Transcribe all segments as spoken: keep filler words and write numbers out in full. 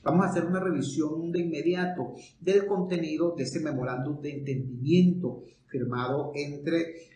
Vamos a hacer una revisión de inmediato del contenido de ese memorándum de entendimiento firmado entre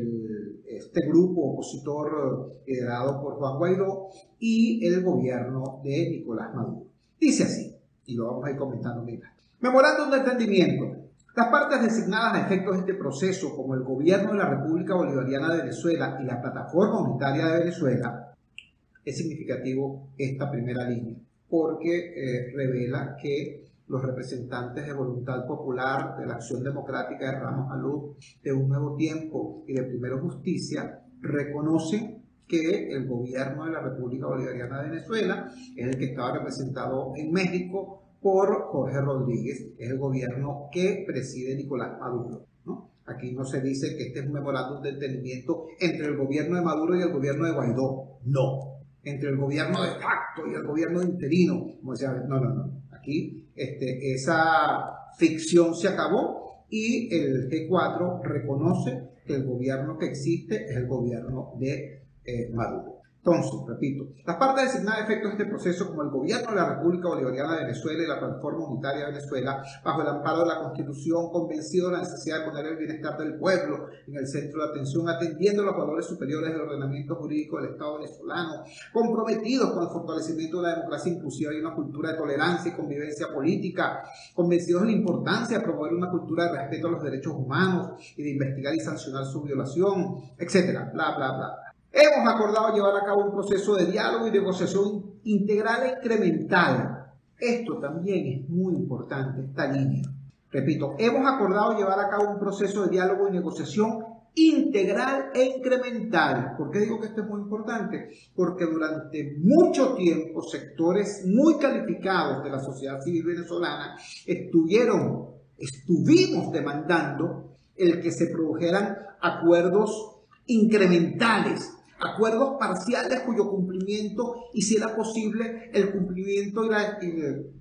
el, este grupo opositor liderado por Juan Guaidó y el gobierno de Nicolás Maduro. Dice así, y lo vamos a ir comentando mientras. Memorándum de entendimiento. Las partes designadas a efectos de este proceso, como el gobierno de la República Bolivariana de Venezuela y la Plataforma Unitaria de Venezuela, es significativo esta primera línea, porque eh, revela que los representantes de Voluntad Popular, de la Acción Democrática de Ramos Alup, de Un Nuevo Tiempo y de Primero Justicia reconocen que el gobierno de la República Bolivariana de Venezuela es el que estaba representado en México por Jorge Rodríguez, es el gobierno que preside Nicolás Maduro, ¿no? Aquí no se dice que este es un memorándum de entendimiento entre el gobierno de Maduro y el gobierno de Guaidó, no. Entre el gobierno de facto y el gobierno interino, como decía, no, no, no. Aquí este, esa ficción se acabó y el G cuatro reconoce que el gobierno que existe es el gobierno de eh, Maduro. Entonces, repito, las partes designadas a efectos de este proceso, como el gobierno de la República Bolivariana de Venezuela y la Plataforma Unitaria de Venezuela, bajo el amparo de la Constitución, convencido de la necesidad de poner el bienestar del pueblo en el centro de atención, atendiendo los valores superiores del ordenamiento jurídico del Estado venezolano, comprometidos con el fortalecimiento de la democracia inclusiva y una cultura de tolerancia y convivencia política, convencidos de la importancia de promover una cultura de respeto a los derechos humanos y de investigar y sancionar su violación, etcétera, bla, bla, bla. Hemos acordado llevar a cabo un proceso de diálogo y negociación integral e incremental. Esto también es muy importante, esta línea. Repito, hemos acordado llevar a cabo un proceso de diálogo y negociación integral e incremental. ¿Por qué digo que esto es muy importante? Porque durante mucho tiempo sectores muy calificados de la sociedad civil venezolana estuvieron, estuvimos demandando el que se produjeran acuerdos incrementales, acuerdos parciales cuyo cumplimiento, y si era posible, el cumplimiento y la, y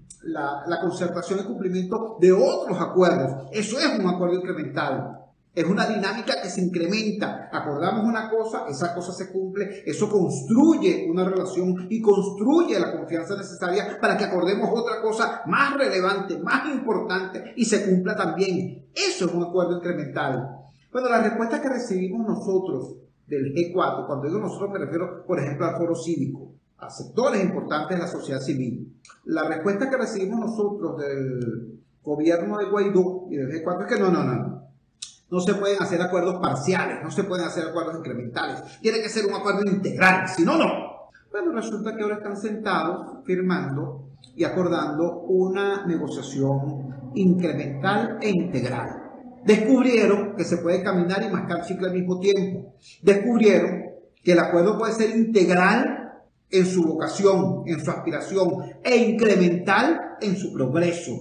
la, la concertación y cumplimiento de otros acuerdos. Eso es un acuerdo incremental. Es una dinámica que se incrementa. Acordamos una cosa, esa cosa se cumple, eso construye una relación y construye la confianza necesaria para que acordemos otra cosa más relevante, más importante y se cumpla también. Eso es un acuerdo incremental. Bueno, la respuesta que recibimos nosotros del G cuatro, cuando digo nosotros me refiero, por ejemplo, al foro cívico, a sectores importantes de la sociedad civil. La respuesta que recibimos nosotros del gobierno de Guaidó y del G cuatro es que no, no, no, no. No se pueden hacer acuerdos parciales, no se pueden hacer acuerdos incrementales. Tiene que ser un acuerdo integral, si no, no. Bueno, resulta que ahora están sentados firmando y acordando una negociación incremental e integral. Descubrieron que se puede caminar y mascar chicle al mismo tiempo. Descubrieron que el acuerdo puede ser integral en su vocación, en su aspiración, e incremental en su progreso.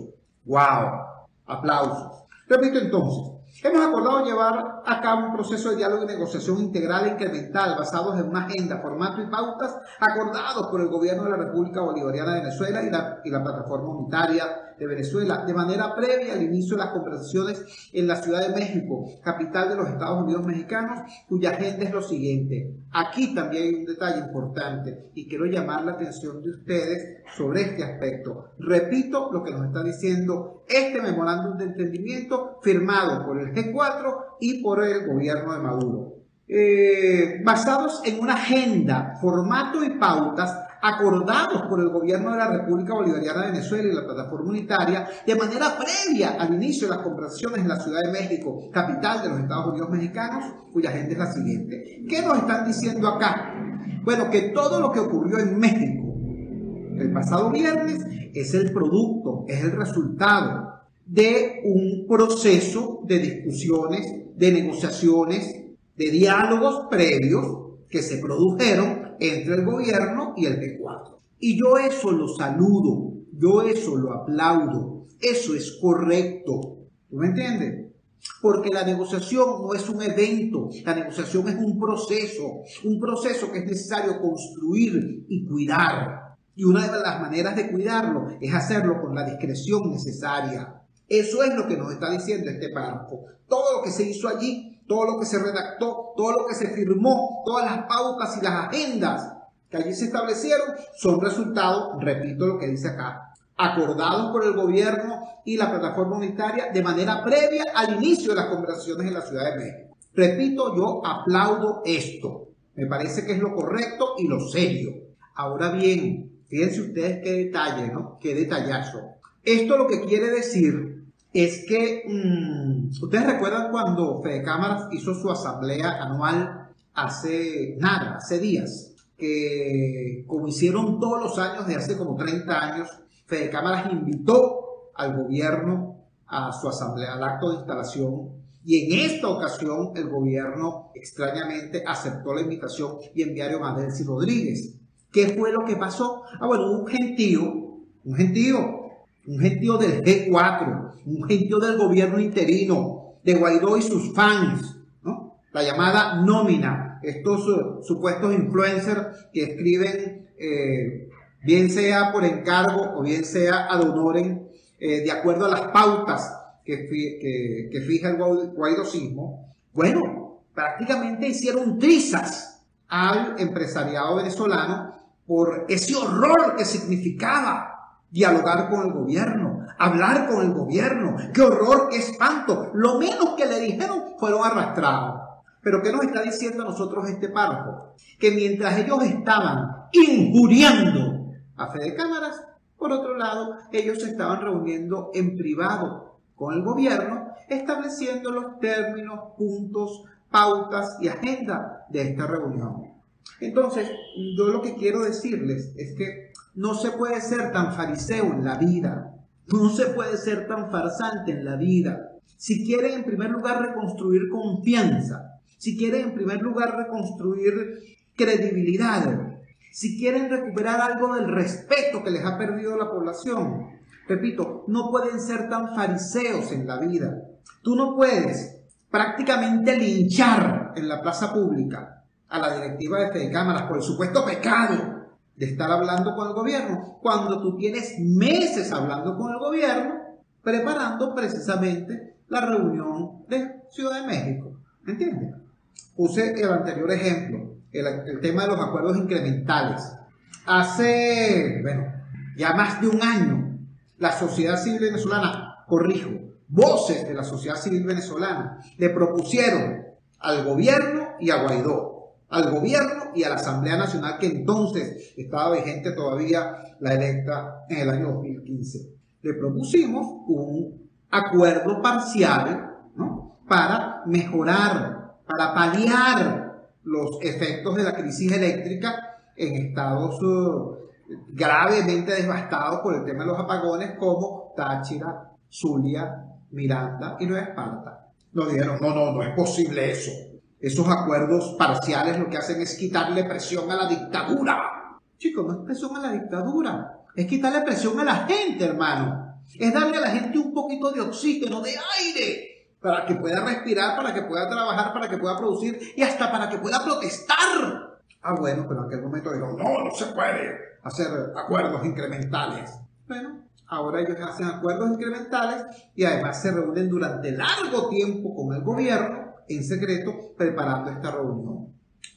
¡Wow! Aplausos. Repito entonces. Hemos acordado llevar a cabo un proceso de diálogo y negociación integral e incremental basados en una agenda, formato y pautas acordados por el gobierno de la República Bolivariana de Venezuela y la, y la Plataforma Unitaria de Venezuela, de manera previa al inicio de las conversaciones en la Ciudad de México, capital de los Estados Unidos mexicanos, cuya agenda es lo siguiente. Aquí también hay un detalle importante y quiero llamar la atención de ustedes sobre este aspecto. Repito lo que nos está diciendo este memorándum de entendimiento firmado por el G cuatro y por el gobierno de Maduro. Eh, basados en una agenda, formato y pautas acordados por el gobierno de la República Bolivariana de Venezuela y la Plataforma Unitaria de manera previa al inicio de las conversaciones en la Ciudad de México, capital de los Estados Unidos mexicanos, cuya agenda es la siguiente. ¿Qué nos están diciendo acá? Bueno, que todo lo que ocurrió en México el pasado viernes es el producto, es el resultado de un proceso de discusiones, de negociaciones, de diálogos previos que se produjeron entre el gobierno y el G cuatro. Y yo eso lo saludo, yo eso lo aplaudo, eso es correcto. ¿Tú me entiendes? Porque la negociación no es un evento, la negociación es un proceso, un proceso que es necesario construir y cuidar. Y una de las maneras de cuidarlo es hacerlo con la discreción necesaria. Eso es lo que nos está diciendo este párrafo. Todo lo que se hizo allí, todo lo que se redactó, todo lo que se firmó, todas las pautas y las agendas que allí se establecieron son resultado, repito lo que dice acá, acordados por el gobierno y la plataforma unitaria de manera previa al inicio de las conversaciones en la Ciudad de México. Repito, yo aplaudo esto. Me parece que es lo correcto y lo serio. Ahora bien, fíjense ustedes qué detalle, ¿no? Qué detallazo. Esto lo que quiere decir es que, mmm, ustedes recuerdan cuando Fede Cámaras hizo su asamblea anual hace nada, hace días, que como hicieron todos los años de hace como treinta años, Fede Cámaras invitó al gobierno a su asamblea, al acto de instalación, y en esta ocasión el gobierno extrañamente aceptó la invitación y enviaron a Delcy Rodríguez. ¿Qué fue lo que pasó? Ah, bueno, un gentío, un gentío, un gentío del G cuatro, un gentío del gobierno interino, de Guaidó y sus fans, ¿no? La llamada nómina, estos uh, supuestos influencers que escriben, eh, bien sea por encargo o bien sea ad honorem, eh, de acuerdo a las pautas que, que, que fija el guaidosismo. Bueno, prácticamente hicieron trizas al empresariado venezolano por ese horror que significaba dialogar con el gobierno, hablar con el gobierno. ¡Qué horror, qué espanto! Lo menos que le dijeron fueron arrastrados. Pero ¿qué nos está diciendo a nosotros este párrafo? Que mientras ellos estaban injuriando a Fede Cámaras, por otro lado, ellos se estaban reuniendo en privado con el gobierno, estableciendo los términos, puntos, pautas y agenda de esta reunión. Entonces, yo lo que quiero decirles es que no se puede ser tan fariseo en la vida, no se puede ser tan farsante en la vida. Si quieren en primer lugar reconstruir confianza, si quieren en primer lugar reconstruir credibilidad, si quieren recuperar algo del respeto que les ha perdido la población, repito, no pueden ser tan fariseos en la vida. Tú no puedes prácticamente linchar en la plaza pública a la directiva de Fede Cámaras por el supuesto pecado de estar hablando con el gobierno, cuando tú tienes meses hablando con el gobierno, preparando precisamente la reunión de Ciudad de México. ¿Me entiendes? Puse el anterior ejemplo, el, el tema de los acuerdos incrementales. Hace, bueno, ya más de un año, la sociedad civil venezolana, corrijo, voces de la sociedad civil venezolana le propusieron al gobierno y a Guaidó, al gobierno y a la Asamblea Nacional, que entonces estaba vigente todavía la electa en el año dos mil quince. Le propusimos un acuerdo parcial, ¿no?, para mejorar, para paliar los efectos de la crisis eléctrica en estados uh, gravemente devastados por el tema de los apagones, como Táchira, Zulia, Miranda y Nueva Esparta. Nos dijeron, no, no, no es posible eso. Esos acuerdos parciales lo que hacen es quitarle presión a la dictadura. Chicos, no es presión a la dictadura, es quitarle presión a la gente, hermano. Es darle a la gente un poquito de oxígeno, de aire, para que pueda respirar, para que pueda trabajar, para que pueda producir y hasta para que pueda protestar. Ah, bueno, pero en aquel momento dijeron, no, no se puede hacer acuerdos incrementales. Bueno, ahora ellos hacen acuerdos incrementales y además se reúnen durante largo tiempo con el gobierno en secreto preparando esta reunión.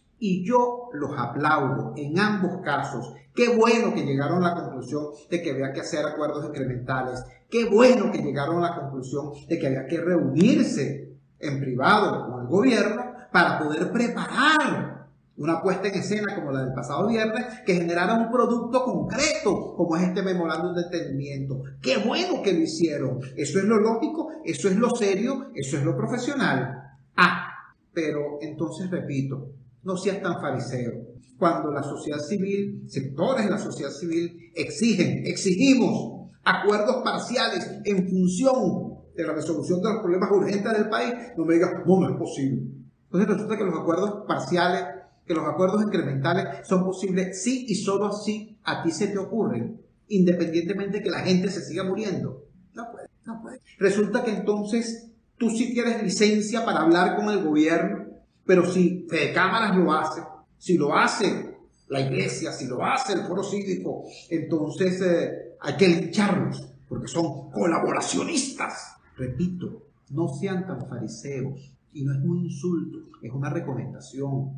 Y yo los aplaudo en ambos casos. Qué bueno que llegaron a la conclusión de que había que hacer acuerdos incrementales. Qué bueno que llegaron a la conclusión de que había que reunirse en privado con el gobierno para poder preparar una puesta en escena como la del pasado viernes que generara un producto concreto como es este memorándum de entendimiento. ¡Qué bueno que lo hicieron! Eso es lo lógico, eso es lo serio, eso es lo profesional. Ah, pero entonces repito, no seas tan fariseo. Cuando la sociedad civil, sectores de la sociedad civil exigen, exigimos acuerdos parciales en función de la resolución de los problemas urgentes del país, no me digas, no, no es posible. Entonces resulta que los acuerdos parciales, que los acuerdos incrementales son posibles sí y solo así a ti se te ocurren, independientemente de que la gente se siga muriendo. No puede, no puede. Resulta que entonces tú sí tienes licencia para hablar con el gobierno, pero si Fede Cámaras lo hace, si lo hace la iglesia, si lo hace el foro cívico, entonces eh, hay que lincharlos, porque son colaboracionistas. Repito, no sean tan fariseos, y no es un insulto, es una recomendación.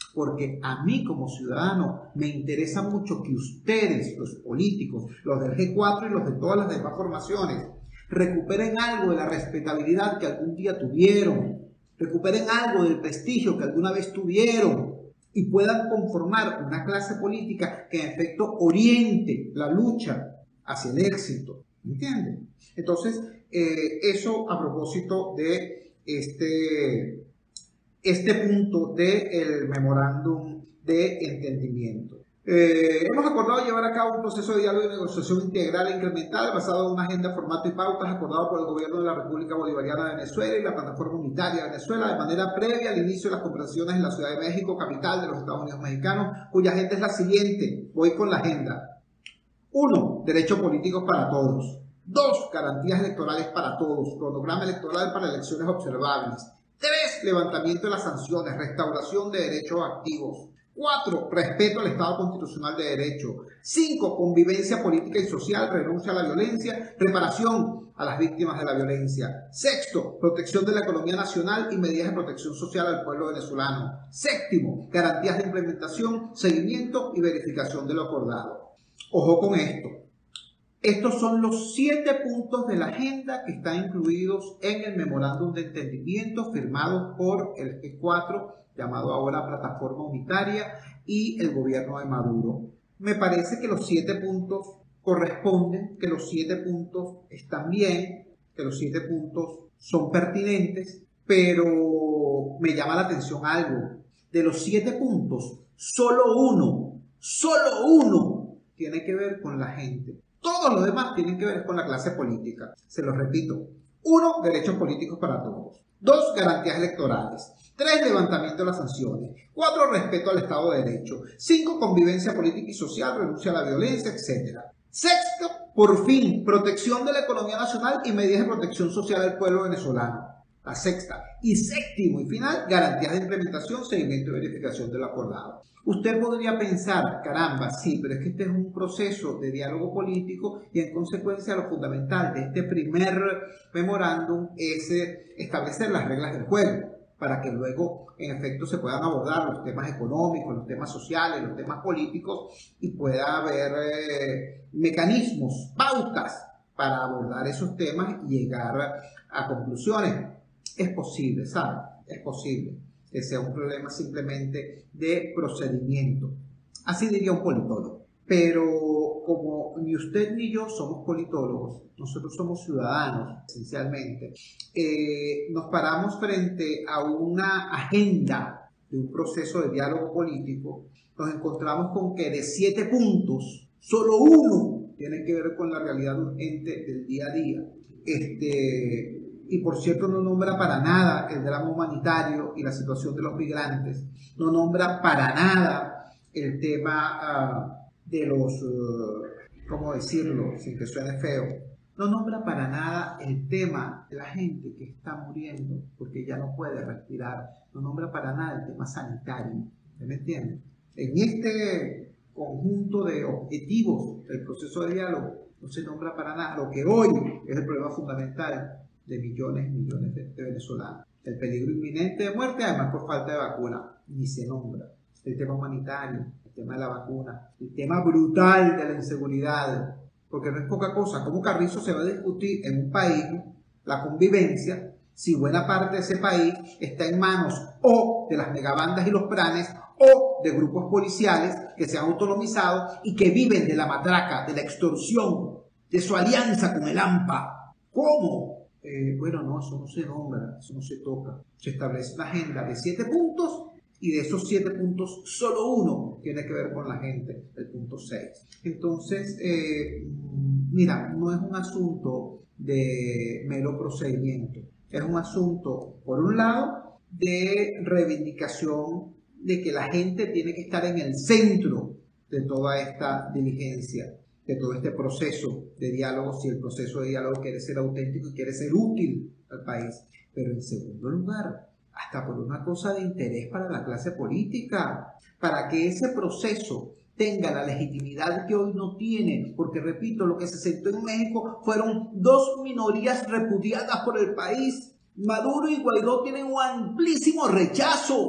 porque a mí como ciudadano me interesa mucho que ustedes, los políticos, los del G cuatro y los de todas las demás formaciones, recuperen algo de la respetabilidad que algún día tuvieron, recuperen algo del prestigio que alguna vez tuvieron y puedan conformar una clase política que en efecto oriente la lucha hacia el éxito. ¿Entienden? Entonces, eh, eso a propósito de este, este punto del memorándum de entendimiento. Eh, hemos acordado llevar a cabo un proceso de diálogo y negociación integral e incremental basado en una agenda, formato y pautas acordado por el gobierno de la República Bolivariana de Venezuela y la Plataforma Unitaria de Venezuela de manera previa al inicio de las conversaciones en la Ciudad de México, capital de los Estados Unidos mexicanos, cuya agenda es la siguiente. Voy con la agenda. uno. Derechos políticos para todos. dos. Garantías electorales para todos. Cronograma electoral para elecciones observables. tres. Levantamiento de las sanciones. Restauración de derechos activos. cuatro. Respeto al Estado Constitucional de Derecho. cinco. Convivencia política y social, renuncia a la violencia, reparación a las víctimas de la violencia. Sexto, protección de la economía nacional y medidas de protección social al pueblo venezolano. Séptimo, garantías de implementación, seguimiento y verificación de lo acordado. Ojo con esto. Estos son los siete puntos de la agenda que están incluidos en el memorándum de entendimiento firmado por el G cuatro, llamado ahora Plataforma Unitaria, y el gobierno de Maduro. Me parece que los siete puntos corresponden, que los siete puntos están bien, que los siete puntos son pertinentes, pero me llama la atención algo. De los siete puntos, solo uno, solo uno tiene que ver con la gente. Todos los demás tienen que ver con la clase política. Se los repito. uno. Derechos políticos para todos. dos. Garantías electorales. tres. Levantamiento de las sanciones. cuatro. Respeto al Estado de Derecho. cinco. Convivencia política y social, renuncia a la violencia, etcétera. Sexto, por fin, protección de la economía nacional y medidas de protección social al pueblo venezolano. La sexta. Y séptimo y final, garantías de implementación, seguimiento y verificación de lo acordado. Usted podría pensar, caramba, sí, pero es que este es un proceso de diálogo político y en consecuencia lo fundamental de este primer memorándum es establecer las reglas del juego para que luego en efecto se puedan abordar los temas económicos, los temas sociales, los temas políticos y pueda haber eh, mecanismos, pautas para abordar esos temas y llegar a conclusiones. Es posible, ¿sabe? Es posible que sea un problema simplemente de procedimiento. Así diría un politólogo. Pero como ni usted ni yo somos politólogos, nosotros somos ciudadanos, esencialmente, eh, nos paramos frente a una agenda de un proceso de diálogo político, nos encontramos con que de siete puntos, solo uno tiene que ver con la realidad urgente del día a día. Este... Y por cierto no nombra para nada el drama humanitario y la situación de los migrantes. No nombra para nada el tema uh, de los, uh, ¿cómo decirlo? Sin que suene feo. No nombra para nada el tema de la gente que está muriendo porque ya no puede respirar. No nombra para nada el tema sanitario. ¿Me entienden? En este conjunto de objetivos del proceso de diálogo no se nombra para nada lo que hoy es el problema fundamental de millones y millones de, de venezolanos. El peligro inminente de muerte, además por falta de vacuna, ni se nombra. El tema humanitario, el tema de la vacuna, el tema brutal de la inseguridad, porque no es poca cosa. ¿Cómo Carrizo se va a discutir en un país la convivencia si buena parte de ese país está en manos o de las megabandas y los planes o de grupos policiales que se han autonomizado y que viven de la matraca, de la extorsión, de su alianza con el AMPA? ¿Cómo? Eh, bueno, no, eso no se nombra, eso no se toca. Se establece una agenda de siete puntos y de esos siete puntos solo uno tiene que ver con la gente, el punto seis. Entonces, eh, mira, no es un asunto de mero procedimiento, es un asunto, por un lado, de reivindicación de que la gente tiene que estar en el centro de toda esta diligencia, de todo este proceso de diálogo, si el proceso de diálogo quiere ser auténtico y quiere ser útil al país. Pero en segundo lugar, hasta por una cosa de interés para la clase política, para que ese proceso tenga la legitimidad que hoy no tiene, porque repito, lo que se sentó en México fueron dos minorías repudiadas por el país. Maduro y Guaidó tienen un amplísimo rechazo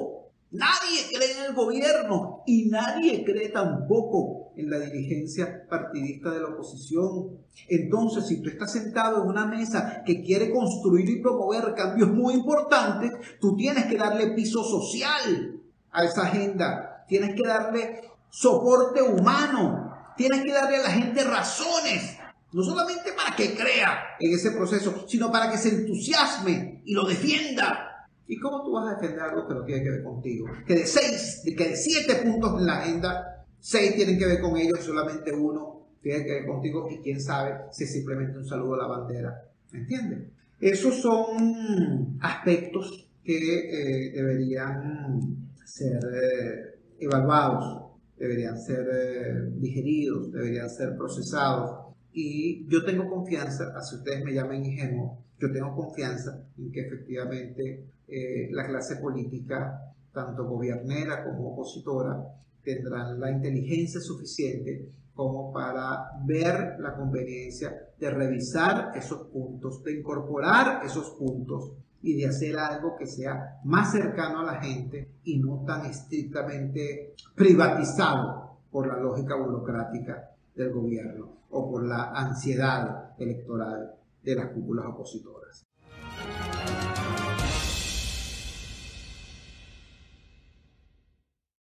Nadie cree en el gobierno y nadie cree tampoco en la dirigencia partidista de la oposición. Entonces, si tú estás sentado en una mesa que quiere construir y promover cambios muy importantes, tú tienes que darle piso social a esa agenda. Tienes que darle soporte humano. Tienes que darle a la gente razones. No solamente para que crea en ese proceso, sino para que se entusiasme y lo defienda. ¿Y cómo tú vas a defender algo que no tiene que ver contigo? Que de seis, de que de siete puntos en la agenda, seis tienen que ver con ellos, solamente uno tiene que ver contigo y quién sabe si es simplemente un saludo a la bandera. ¿Me entiendes? Esos son aspectos que eh, deberían ser eh, evaluados, deberían ser eh, digeridos, deberían ser procesados. Y yo tengo confianza, así ustedes me llamen ingenuo, yo tengo confianza en que efectivamente eh, la clase política, tanto gobiernera como opositora, tendrán la inteligencia suficiente como para ver la conveniencia de revisar esos puntos, de incorporar esos puntos y de hacer algo que sea más cercano a la gente y no tan estrictamente privatizado por la lógica burocrática del gobierno o por la ansiedad electoral de las cúpulas opositoras.